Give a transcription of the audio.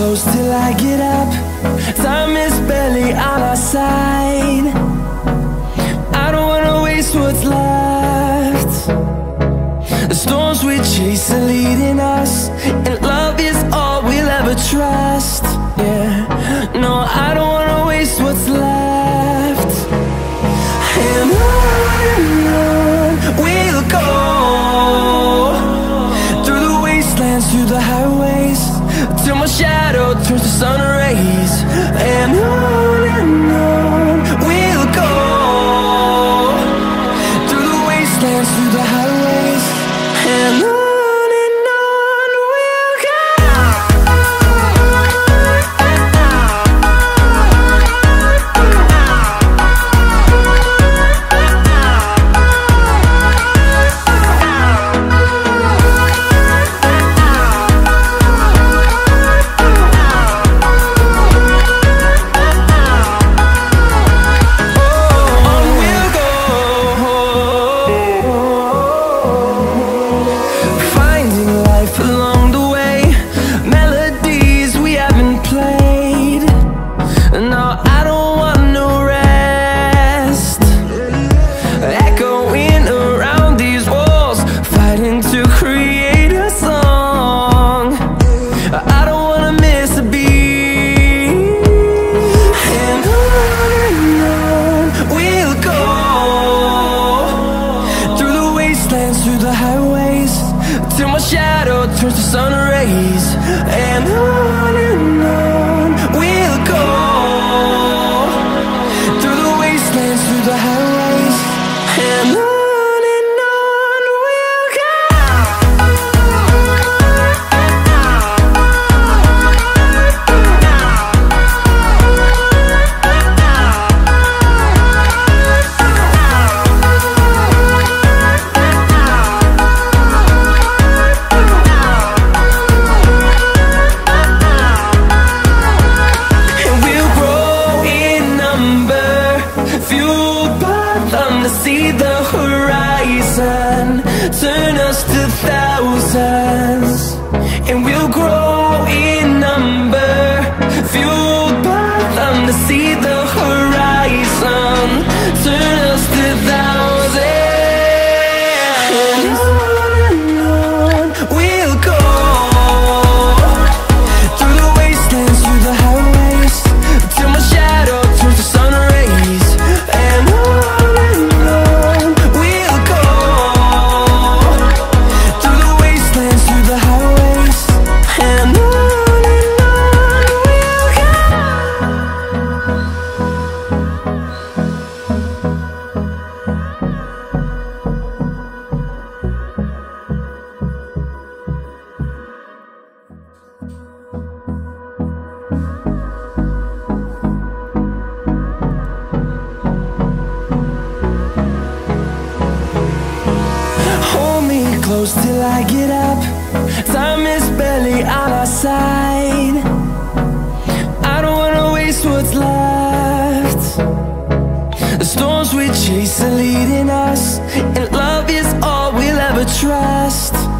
close till I get up. Time is barely on our side. I don't wanna waste what's left. The storms we chase are leading us, and love is all we'll ever trust. Yeah, no, I don't wanna waste what's left. And on we'll go, through the wastelands, through the highways, till my shadow turns to sun rays. And on we'll go, through the wastelands, through the highways, and on we'll go. Through the highways, till my shadow turns to sun rays. And on we'll go, through the wastelands, through the highways, and on we'll go. See the horizon turn us to thousands, and we'll grow in number, fueled by them. To see the horizon turn us to thousands, and on we'll go, through the wastelands, through the highways, till my shadow turns to sun rays. And close till I get up. Time is barely on our side. I don't wanna waste what's left. The storms we chase are leading us, and love is all we'll ever trust.